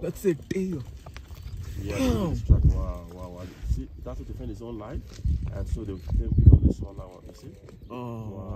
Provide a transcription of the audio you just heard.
That's a tail. Yeah, wow. See, that's to defend his own life, and so they can pick on this one now. You see? Oh. Wow.